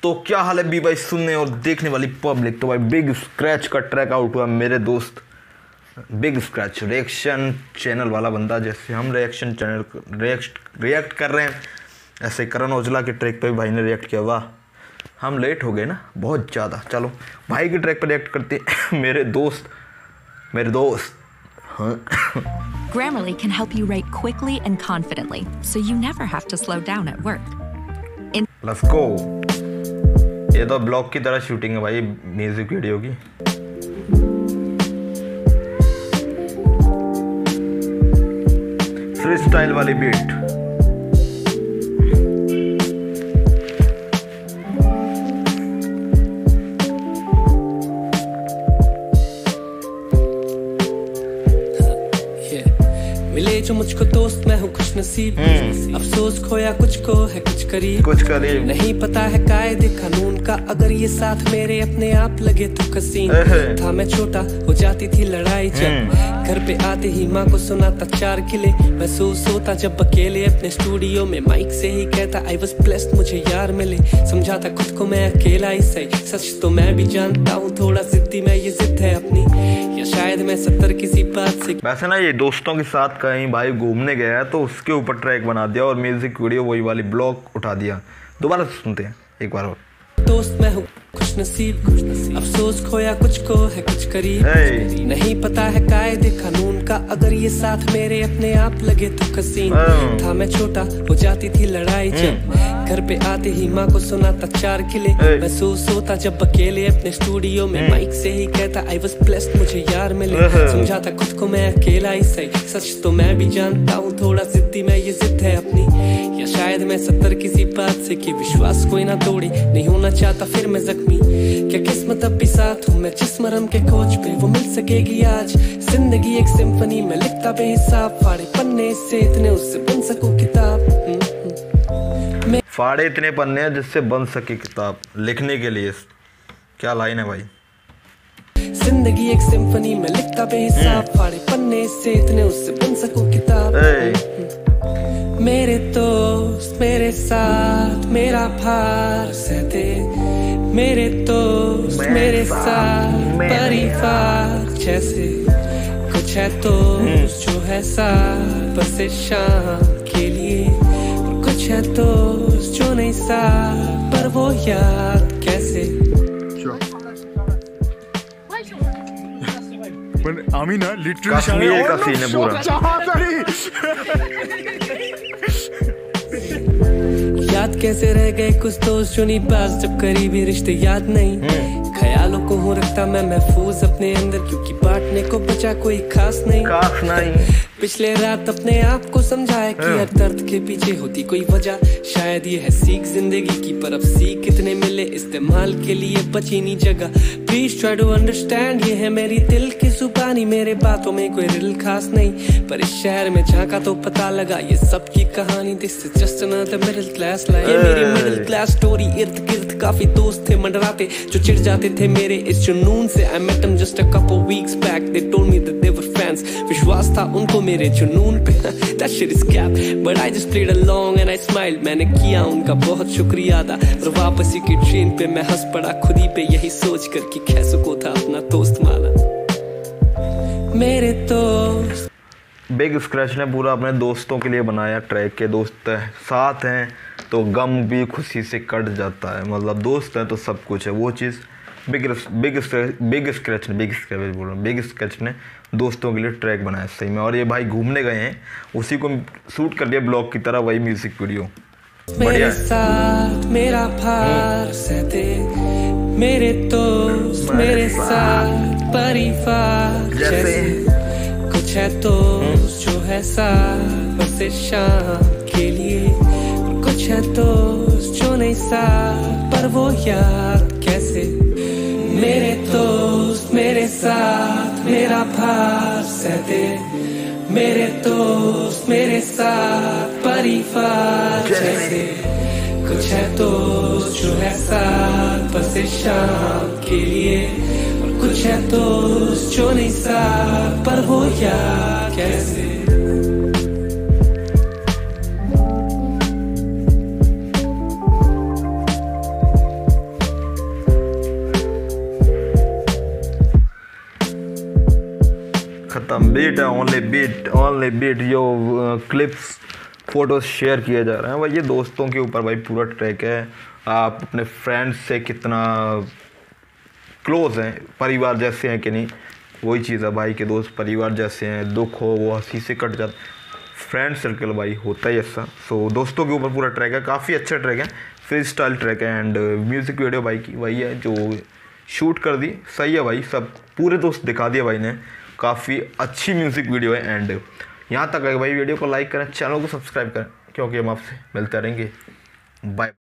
तो क्या हाल है बी भाई सुनने और देखने वाली पब्लिक। तो भाई बिग स्क्रैच का ट्रैक आउट हुआ। मेरे दोस्त बिग स्क्रैच रिएक्शन चैनल वाला बंदा, जैसे हम रिएक्शन चैनल रिएक्ट कर रहे हैं, ऐसे करण औजला के ट्रैक पे भी भाई ने रिएक्ट किया। वाह, हम लेट हो गए ना बहुत ज़्यादा। चलो भाई के ट्रैक पे रिएक्ट करते हैं। मेरे दोस्त हाँ। Grammarly can help you write quickly and confidently, so you never have to slow down at work. Let's go। ये तो ब्लॉग की तरह शूटिंग है भाई म्यूजिक वीडियो की। फ्री स्टाइल वाली बीट। मिले जो मुझको दोस्त मैं हूँ खुश नसीब। अफसोस खोया कुछ को है कुछ करीब नहीं पता है कायदे कानून का। अगर ये साथ मेरे अपने आप लगे तो कसीन था। मैं छोटा हो जाती थी लड़ाई जब घर पे आते ही माँ को सुनाता 4 किले। महसूस होता जब अकेले अपने स्टूडियो में माइक से ही कहता आई वाज ब्लेस्ड मुझे यार मिले। समझाता खुद को मैं अकेला ही सही। सच तो मैं भी जानता हूँ थोड़ा जिद्दी मैं, ये जिद है अपनी या शायद मैं 70 किसी बात से। वैसे ना ये दोस्तों के साथ कहीं भाई घूमने गया है तो उसके ऊपर ट्रैक बना दिया और म्यूजिक वीडियो वही वाली ब्लॉग उठा दिया। दोबारा सुनते हैं एक बार और। दोस्त मैं हूँ खुश नसीब अफसोस खोया कुछ को है कुछ करीब नहीं पता है कायदे कानून का। अगर ये साथ मेरे अपने आप लगे तो कसीन था। मैं छोटा हो जाती थी लड़ाई जब घर पे आते ही माँ को सुनाता 4 किले। महसूस होता जब अकेले अपने स्टूडियो में माइक से ही कहता आई वाज ब्लेस्ड मुझे यार मिले। समझाता खुद को मैं अकेला ही सही। सच तो मैं भी जानता हूँ थोड़ा जिद्दी मैं, ये जिद है अपनी या शायद मैं 70 किसी बात से कि विश्वास कोई ना तोड़े। नहीं होना चाहता फिर मैं जख्मी, क्या किस्मत अब भी साथ हूँ मैं जिस मरम के कोच पे वो मिल सकेगी आज। जिंदगी एक सिम्फनी में लिखता बेहिसाब फाड़े पन्ने से इतने उससे बन सकूं किताब। फाड़े इतने पन्ने जिससे बन सके किताब। लिखने के लिए क्या लाइन है भाई। जिंदगी एक सिम्फनी में लिखता बेहिसाब फाड़े पन्ने से इतने उससे बन सकूं किताब। मेरे दोस्त मेरे साथ मेरा भार सहते, मेरे दोस्त मेरे साथ परिवार जैसे। कुछ है तो जो है साथ बस शाम के लिए, और कुछ है तो जो नहीं साथ पर वो याद कैसे। আমি না कश्मीर का सीन है पूरा। याद कैसे रह गए कुछ दोस्त जो नहीं पास जब करीबी रिश्ते याद नहीं। ख्यालों को हूँ रखता मैं महफूज अपने अंदर क्योंकि बांटने को बचा कोई खास नहीं। पिछले रात अपने आप को समझाया कि हर दर्द के पीछे होती कोई वजह। शायद ये है सीख जिंदगी की, पर अब सीख कितने मिले इस्तेमाल के लिए बची नहीं जगह। प्लीज ट्राई टू अंडरस्टैंड, ये है मेरी दिल की जुबानी। मेरे बातों में कोई रिल खास नहीं, पर इस शहर में झांका तो पता लगा ये सब की कहानी। This is just another middle class life. ये मेरी मिडिल क्लास स्टोरी। इर्द गिर्द काफी दोस्त थे मंडराते जो चिढ़ जाते थे मेरे इस जुनून से। I met them just a couple weeks back. They told me that they were fans. विश्वास था उनको मेरे जुनून पे। That shit is cap, but I just played along and I smiled. मैंने किया उनका बहुत शुक्रिया अदा, और वापसी की ट्रेन पे मैं हंस पड़ा खुद ही पे, यही सोच कर कि कैसे को था अपना दोस्त माना। मेरे दोस्त बिग स्क्रैच ने पूरा अपने दोस्तों के लिए बनाया ट्रैक के। दोस्त साथ हैं तो गम भी खुशी से कट जाता है। मतलब दोस्त हैं तो सब कुछ है। वो चीज़ बिग स्क्रैच ने दोस्तों के लिए ट्रैक बनाया सही में। और ये भाई घूमने गए हैं, उसी को शूट कर दिया ब्लॉग की तरह वही म्यूजिक वीडियो। मेरे साथ मेरा भार सहते, मेरे दोस्त मेरे साथ परिवार जैसे। कुछ है तो जो है साथ बस शाम के लिए, और कुछ है तो जो नहीं साथ पर वो याद कैसे। मेरे दोस्त मेरे साथ मेरा भार सहते, मेरे दोस्त मेरे साथ परिवार जैसे। कुछ है तो जो है साथ बस शाम के लिए, और कुछ है तो जो नहीं साथ पर वो याद कैसे। खत्म, बीट है, ओनली बीट जो क्लिप्स फोटोज शेयर किए जा रहे हैं भाई, ये दोस्तों के ऊपर भाई पूरा ट्रैक है। आप अपने फ्रेंड्स से कितना क्लोज हैं, परिवार जैसे हैं कि नहीं, वही चीज़ है भाई के दोस्त परिवार जैसे हैं, दुख हो वो हंसी से कट जाता, फ्रेंड सर्कल भाई होता ही ऐसा। सो दोस्तों के ऊपर पूरा ट्रैक है, काफ़ी अच्छा ट्रैक है, फ्री स्टाइल ट्रैक है। एंड म्यूज़िक वीडियो भाई की वही है जो शूट कर दी, सही है भाई, सब पूरे दोस्त दिखा दिया भाई ने, काफ़ी अच्छी म्यूज़िक वीडियो है। एंड यहाँ तक है भाई, वीडियो को लाइक करें, चैनल को सब्सक्राइब करें, क्योंकि हम आपसे मिलते रहेंगे। बाय।